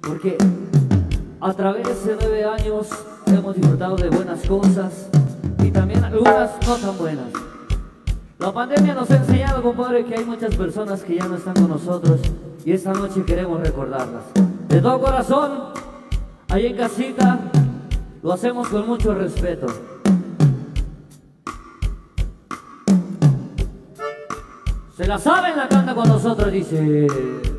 porque a través de 9 años hemos disfrutado de buenas cosas y también algunas no tan buenas. La pandemia nos ha enseñado, compadre, que hay muchas personas que ya no están con nosotros y esta noche queremos recordarlas. De todo corazón, ahí en casita, lo hacemos con mucho respeto. Se la saben, la canta con nosotros, dice.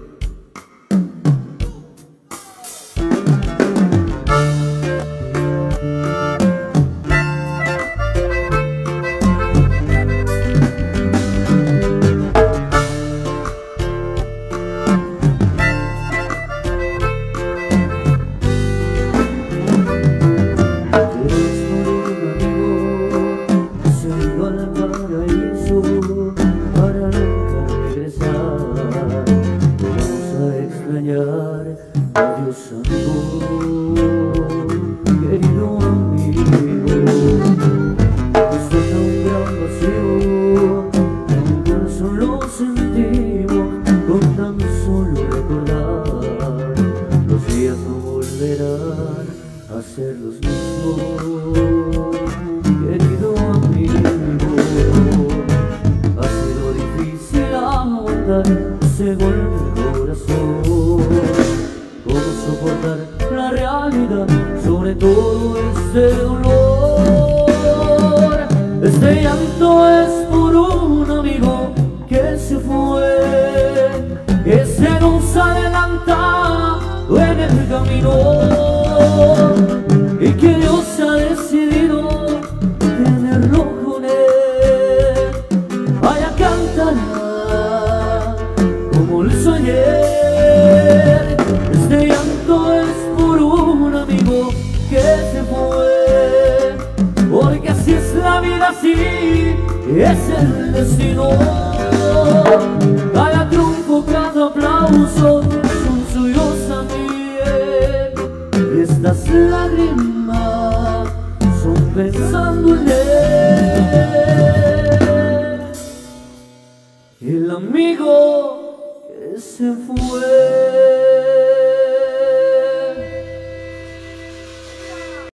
Adiós amigo, querido amigo, esto es un gran vacío, en mi corazón lo sentimos, con tan solo recordar, los días no volverán a ser los mismos, querido amigo, ha sido difícil aguantar ese golpe de corazón. ¿Cómo soportar la realidad sobre todo este dolor? Este llanto es por un amigo que se fue, que se nos adelanta en el camino y que Dios ha decidido tenerlo con él. Vaya, cantará como lo hizo ayer. Este llanto es por un amigo que se fue, porque así es la vida, así es el destino. Cada triunfo, cada aplauso son suyos también, y estas lágrimas son pensando en él, el amigo que se fue.